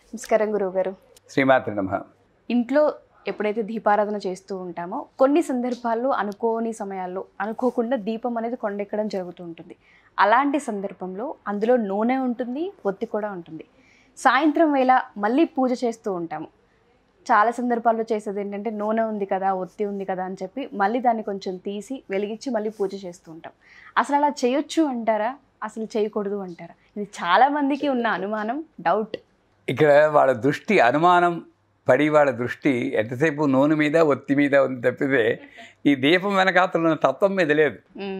నమస్కారం గురువుగారు. శ్రీమాత్రి నమః. ఇంట్లో ఎప్పుడైతే దీపారాధన చేస్తూ ఉంటామో కొన్ని సందర్భాల్లో అనుకోని సమయాల్లో అనుకోకుండా దీపం అనేది కొండెక్కడం జరుగుతూ ఉంటుంది. అలాంటి సందర్భంలో అందులో నూనె ఉంటుంది, ఒత్తి కూడా ఉంటుంది. సాయంత్రం వేళ మళ్ళీ పూజ చేస్తూ ఉంటాము. చాలా సందర్భాల్లో చేసేది ఏంటంటే నూనె ఉంది కదా, ఒత్తి ఉంది కదా అని చెప్పి మళ్ళీ దాన్ని కొంచెం తీసి వెలిగించి మళ్ళీ పూజ చేస్తూ ఉంటాం. అసలు అలా చేయొచ్చు అంటారా, అసలు చేయకూడదు అంటారా? ఇది చాలా మందికి ఉన్న అనుమానం, డౌట్. ఇక్కడ వాళ్ళ దృష్టి అనుమానం పడి వాళ్ళ దృష్టి ఎంతసేపు నూనె మీద ఒత్తి మీద ఉంది తప్పితే ఈ దీపం వెనకాతలు ఉన్న తత్వం మీద లేదు.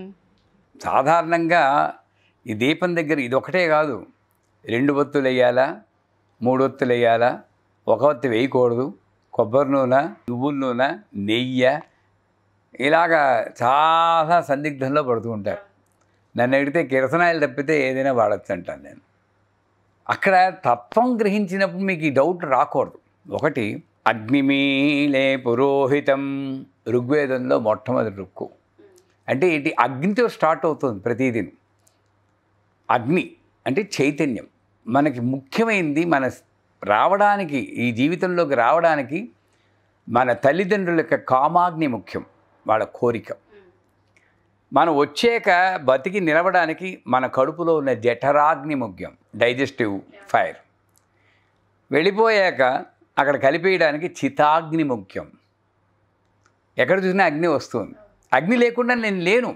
సాధారణంగా ఈ దీపం దగ్గర ఇది ఒకటే కాదు, 2 ఒత్తులు వేయాలా, 3 ఒత్తులు వేయాలా, 1 ఒత్తి వేయకూడదు, కొబ్బరి నూనె, నువ్వుల నూనె, నెయ్యి, ఇలాగా చాలా సందిగ్ధంలో పడుతూ ఉంటారు. నన్ను అడిగితే కిరసనాయిలు తప్పితే ఏదైనా వాడచ్చు అంటాను నేను. అక్కడ తత్వం గ్రహించినప్పుడు మీకు ఈ డౌట్ రాకూడదు. ఒకటి, అగ్నిమీలే పురోహితం ఋగ్వేదంలో మొట్టమొదటి రుక్కు. అంటే ఏంటి? అగ్నితో స్టార్ట్ అవుతుంది ప్రతిదీ. అగ్ని అంటే చైతన్యం. మనకి ముఖ్యమైనది మన రావడానికి, ఈ జీవితంలోకి రావడానికి మన తల్లిదండ్రుల యొక్క కామాగ్ని ముఖ్యం, వాళ్ళ కోరిక. మనం వచ్చాక బతికి నిలవడానికి మన కడుపులో ఉన్న జఠరాగ్ని ముఖ్యం, డైజెస్టివ్ ఫైర్. వెళ్ళిపోయాక అక్కడ కలిపేయడానికి చితాగ్ని ముఖ్యం. ఎక్కడ చూసినా అగ్ని వస్తుంది. అగ్ని లేకుండా నేను లేను.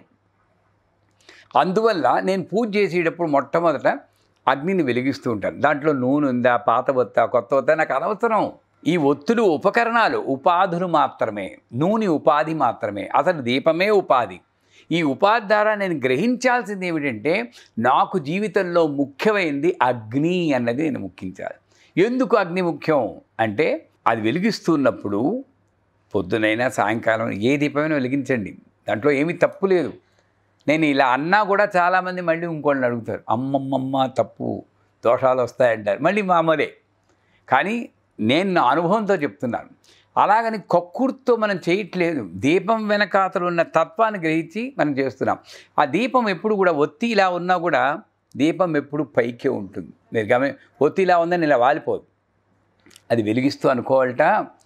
అందువల్ల నేను పూజ చేసేటప్పుడు మొట్టమొదట అగ్నిని వెలిగిస్తూ ఉంటాను. దాంట్లో నూనె ఉందా, పాత ఒత్తా, కొత్త ఒత్తా నాకు అనవసరం. ఈ ఒత్తులు ఉపకరణాలు, ఉపాధులు మాత్రమే. నూనె ఉపాధి మాత్రమే. అసలు దీపమే ఉపాధి. ఈ ఉపాధి ద్వారా నేను గ్రహించాల్సింది ఏమిటంటే నాకు జీవితంలో ముఖ్యమైనది అగ్ని అన్నది నేను ముఖ్యించాలి. ఎందుకు అగ్ని ముఖ్యం అంటే అది వెలిగిస్తున్నప్పుడు పొద్దునైనా సాయంకాలం ఏ దీపమైనా వెలిగించండి, దాంట్లో ఏమీ తప్పు లేదు. నేను ఇలా అన్నా కూడా చాలామంది మళ్ళీ ఇంకోళ్ళని అడుగుతారు, అమ్మమ్మమ్మ తప్పు, దోషాలు వస్తాయంటారు. మళ్ళీ మామూలే. కానీ నేను నా అనుభవంతో చెప్తున్నాను. అలాగని కక్కుర్తో మనం చేయట్లేదు. దీపం వెనకాతలు ఉన్న తత్వాన్ని గ్రహించి మనం చేస్తున్నాం. ఆ దీపం ఎప్పుడు కూడా ఒత్తి ఇలా ఉన్నా కూడా దీపం ఎప్పుడు పైకే ఉంటుంది. మీరు ఒత్తి ఇలా ఉందని ఇలా వాలిపోదు. అది వెలిగిస్తూ అనుకోవాలట,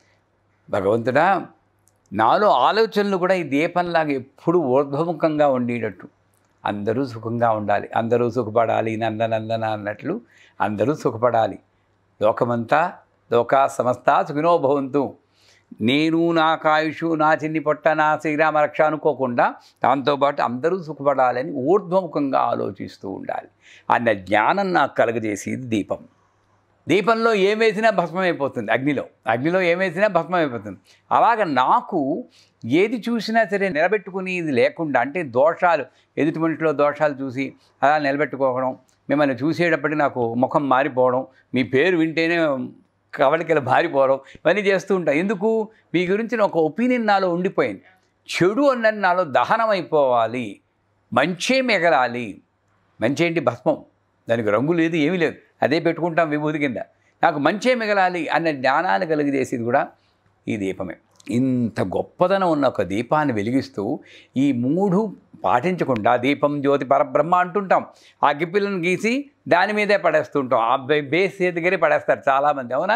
భగవంతుడా నాలో ఆలోచనలు కూడా ఈ దీపంలాగా ఎప్పుడు ఊర్ధ్వముఖంగా ఉండేటట్టు, అందరూ సుఖంగా ఉండాలి, అందరూ సుఖపడాలి, నందనందన అన్నట్లు అందరూ సుఖపడాలి, లోకమంతా లోకా సమస్త సుఖినో భవంతు, నేను నా కాయుషు, నా చిన్ని పొట్ట, నా శ్రీరామ రక్ష అనుకోకుండా దాంతోపాటు అందరూ సుఖపడాలని ఊర్ధ్వముఖంగా ఆలోచిస్తూ ఉండాలి అన్న జ్ఞానం నాకు కలగజేసేది దీపం. దీపంలో ఏం వేసినా భస్మమైపోతుంది, అగ్నిలో ఏం వేసినా భస్మమైపోతుంది. అలాగ నాకు ఏది చూసినా సరే నిలబెట్టుకుని ఇది లేకుండా, అంటే దోషాలు, ఎదుటి మనిషిలో దోషాలు చూసి అలా నిలబెట్టుకోవడం, మిమ్మల్ని చూసేటప్పటికి నాకు ముఖం మారిపోవడం, మీ పేరు వింటేనే కవలికలు మారిపోవడం, ఇవన్నీ చేస్తూ ఉంటాం. ఎందుకు? మీ గురించి ఒక ఒపీనియన్ నాలో ఉండిపోయింది. చెడు అన్నది నాలో దహనం అయిపోవాలి, మంచే మిగలాలి. మంచి ఏంటి? భస్మం. దానికి రంగు లేదు, ఏమీ లేదు, అదే పెట్టుకుంటాం విభూతి కింద. నాకు మంచే మిగలాలి అన్న జ్ఞానాన్ని కలిగజేసేది కూడా ఈ దీపమే. ఇంత గొప్పదనం ఉన్న ఒక దీపాన్ని వెలిగిస్తూ ఈ 3 పాటించకుండా దీపం జ్యోతి పరబ్రహ్మ అంటుంటాం. ఆ గిప్పిలను గీసి దాని మీదే పడేస్తుంటాం. ఆ బేస్ దగ్గరే పడేస్తారు చాలామంది, అవునా?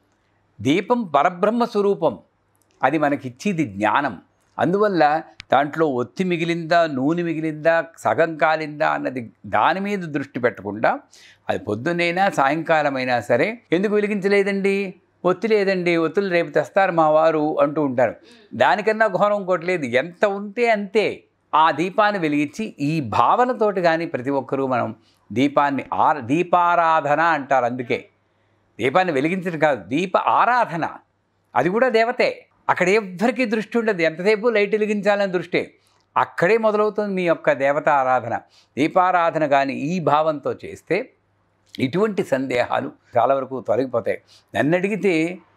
దీపం పరబ్రహ్మ స్వరూపం, అది మనకిచ్చేది జ్ఞానం. అందువల్ల దాంట్లో ఒత్తి మిగిలిందా, నూనె మిగిలిందా, సగం కాలిందా అన్నది దాని మీద దృష్టి పెట్టకుండా, అది పొద్దున్నైనా సాయంకాలమైనా సరే ఎందుకు వెలిగించలేదండి, ఒత్తి లేదండి, ఒత్తులు రేపు తెస్తారు మా వారు అంటూ ఉంటారు. దానికన్నా ఘోరం ఇంకోటి లేదు. ఎంత ఉంటే అంతే ఆ దీపాన్ని వెలిగించి ఈ భావనతోటి కానీ ప్రతి ఒక్కరూ మనం దీపాన్ని దీపారాధన అంటారు. అందుకే దీపాన్ని వెలిగించడం కాదు, దీప ఆరాధన. అది కూడా దేవతే. అక్కడ ఎవ్వరికీ దృష్టి ఉండదు, ఎంతసేపు లైట్ వెలిగించాలని దృష్టి. అక్కడే మొదలవుతుంది మీ యొక్క దేవత ఆరాధన. దీపారాధన కానీ ఈ భావంతో చేస్తే ఇటువంటి సందేహాలు చాలా వరకు తొలగిపోతాయి. నన్ను అడిగితే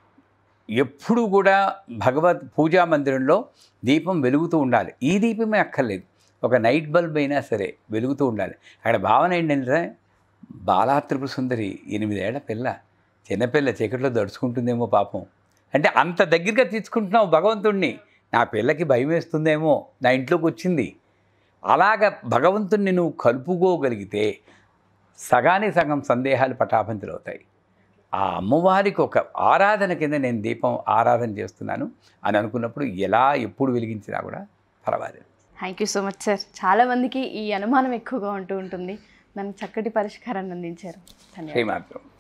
ఎప్పుడు కూడా భగవత్ పూజా మందిరంలో దీపం వెలుగుతూ ఉండాలి. ఈ దీపమే అక్కర్లేదు, ఒక నైట్ బల్బ్ అయినా సరే వెలుగుతూ ఉండాలి. అక్కడ భావన ఏంటంటే బాలాత్రిపుర సుందరి 8 ఏళ్ల పిల్ల, చిన్నపిల్ల చీకట్లో దడుచుకుంటుందేమో పాపం. అంటే అంత దగ్గరగా తీసుకుంటున్నావు భగవంతుణ్ణి. నా పిల్లకి భయం వేస్తుందేమో, నా ఇంట్లోకి వచ్చింది. అలాగ భగవంతుణ్ణి నువ్వు కలుపుకోగలిగితే సగానికి సగం సందేహాలు పటాపంచలవుతాయి. ఆ అమ్మవారికి ఒక ఆరాధన కింద నేను దీపం ఆరాధన చేస్తున్నాను అని అనుకున్నప్పుడు ఎలా ఎప్పుడు వెలిగించినా కూడా పర్వాలేదు. Thank you so much sir. చాలామందికి ఈ అనుమానం ఎక్కువగా ఉంటూ ఉంటుంది, దానికి చక్కటి పరిష్కారాన్ని అందించారు. ధన్యవాదాలు. శ్రీమాత్రం.